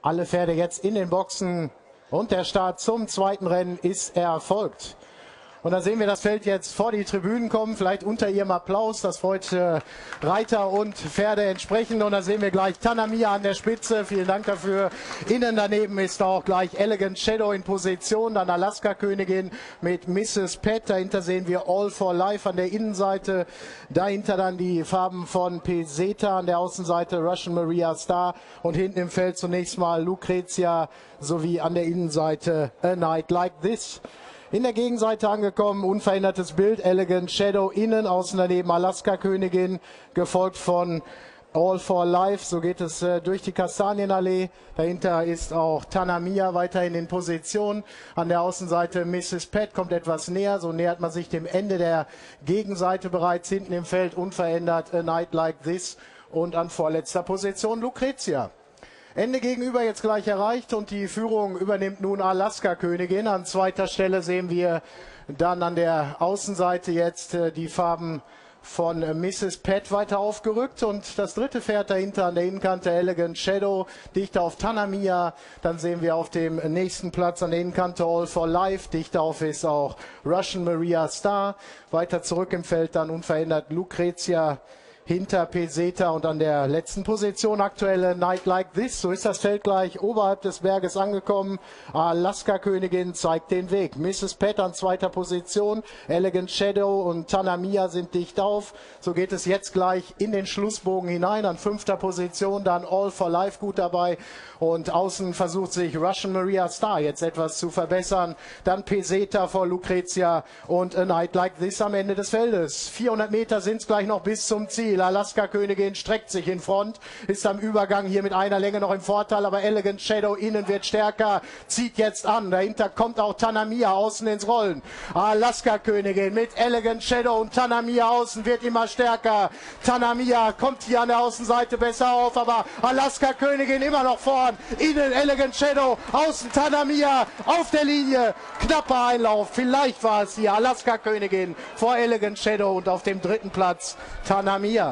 Alle Pferde jetzt in den Boxen und der Start zum zweiten Rennen ist erfolgt. Und da sehen wir das Feld jetzt vor die Tribünen kommen, vielleicht unter ihrem Applaus, das freut Reiter und Pferde entsprechend. Und da sehen wir gleich Tanamia an der Spitze, vielen Dank dafür. Innen daneben ist auch gleich Elegant Shadow in Position, dann Alaska Königin mit Mrs. Pet, dahinter sehen wir All for Life an der Innenseite, dahinter dann die Farben von Peseta an der Außenseite, Russian Maria Star und hinten im Feld zunächst mal Lucrezia sowie an der Innenseite A Night Like This. In der Gegenseite angekommen, unverändertes Bild, Elegant Shadow innen, außen daneben Alaska Königin, gefolgt von All for Life, so geht es durch die Kastanienallee. Dahinter ist auch Tanamia weiterhin in Position. An der Außenseite Mrs. Pet kommt etwas näher, so nähert man sich dem Ende der Gegenseite bereits. Hinten im Feld unverändert A Night Like This und an vorletzter Position Lucrezia. Ende gegenüber jetzt gleich erreicht und die Führung übernimmt nun Alaska Königin. An zweiter Stelle sehen wir dann an der Außenseite jetzt die Farben von Mrs. Pet weiter aufgerückt und das dritte Pferd dahinter an der Innenkante Elegant Shadow, dicht auf Tanamia. Dann sehen wir auf dem nächsten Platz an der Innenkante All for Life, dicht auf ist auch Russian Maria Star. Weiter zurück im Feld dann unverändert Lucrezia hinter Peseta und an der letzten Position aktuelle Night Like This. So ist das Feld gleich oberhalb des Berges angekommen. Alaska Königin zeigt den Weg. Mrs. Pet an zweiter Position. Elegant Shadow und Tanamia sind dicht auf. So geht es jetzt gleich in den Schlussbogen hinein. An fünfter Position dann All for Life gut dabei. Und außen versucht sich Russian Maria Star jetzt etwas zu verbessern. Dann Peseta vor Lucrezia und A Night Like This am Ende des Feldes. 400 Meter sind es gleich noch bis zum Ziel. Alaska Königin streckt sich in Front, ist am Übergang hier mit einer Länge noch im Vorteil, aber Elegant Shadow innen wird stärker, zieht jetzt an. Dahinter kommt auch Tanamia außen ins Rollen. Alaska Königin mit Elegant Shadow und Tanamia außen wird immer stärker. Tanamia kommt hier an der Außenseite besser auf, aber Alaska Königin immer noch vorn. Innen Elegant Shadow, außen Tanamia auf der Linie. Knapper Einlauf, vielleicht war es hier Alaska Königin vor Elegant Shadow und auf dem dritten Platz Tanamia.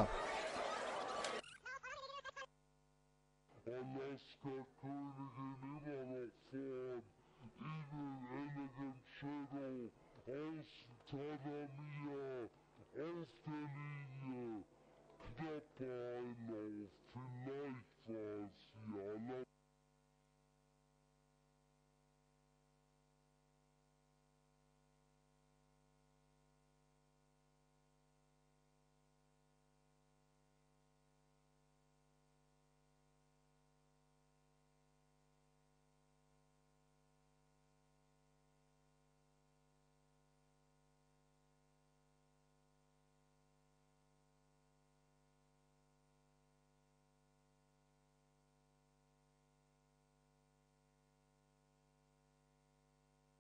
Alaska Königin immer noch vorn, innen Elegant Shadow, außen Tanamia, auf der Linie, knapper Einlauf, vielleicht war es hier